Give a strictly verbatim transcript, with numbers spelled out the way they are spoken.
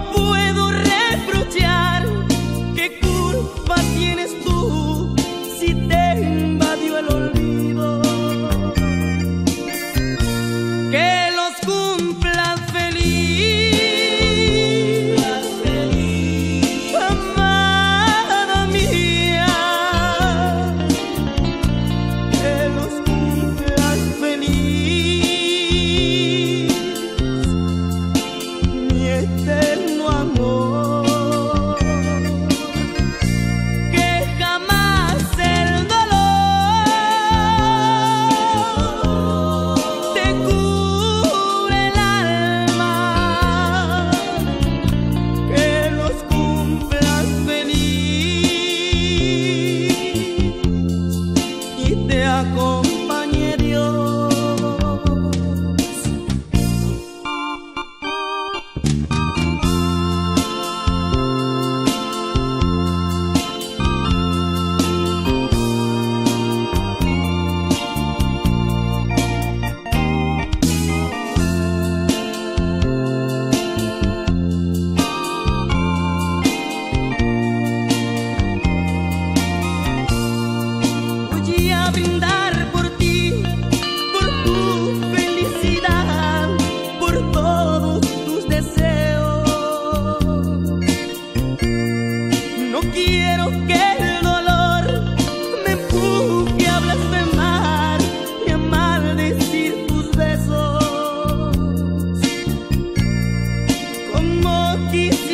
puedo reprochar. ¿Qué culpa tienes tú si te invadió el olvido? Que los cumplas feliz, amada mía. Que los cumplas feliz, mi eterno amor. Que jamás el dolor te cure el alma. Que los cumplas feliz y te acompañe Dios. Voy a brindar por ti, por tu felicidad, por todos tus deseos. No quiero que el dolor me empuje a blasfemar y a maldecir tus besos. Como quisiera